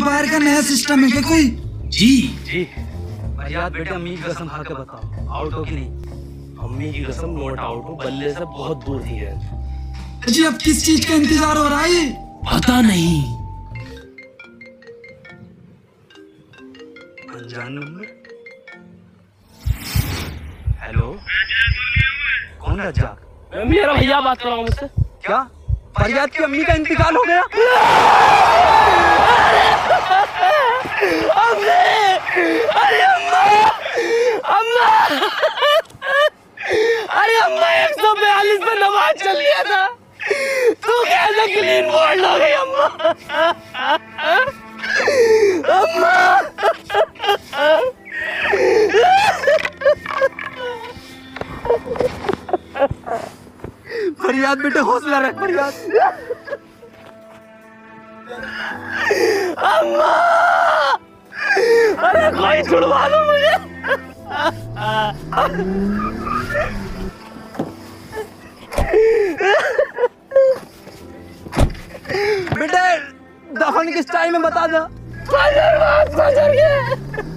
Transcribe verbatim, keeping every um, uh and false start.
Empire का नया system है क्या कोई? जी जी फरियाद बेटा, अम्मी की कसम खा के बताओ, आउट हो कि नहीं? अम्मी की कसम नोट आउट हो, बल्ले से बहुत दूर थी है। जी अब किस चीज का इंतजार हो रहा है? पता नहीं। अनजान नंबर। हेलो, कौन रज्जाक? मैं मेरा भैया बात कर रहा हूँ मुझसे। क्या फरियाद की अम्मी का इंतकाल हो गया? अम्मी! अरे अम्मा! अम्मा! अरे अम्मा, एक सौ बयालीस पे नमाज चल लिया था, तू कैसे क्लीन बोल्ड हो गई अम्मा? अम्मा! फरियाद बेटे, हौसला रख फरियाद। अम्मा! अरे कोई छुड़वा दो मुझे। बेटे, दफन किस टाइम में बता दो। फजर बाद फजर के।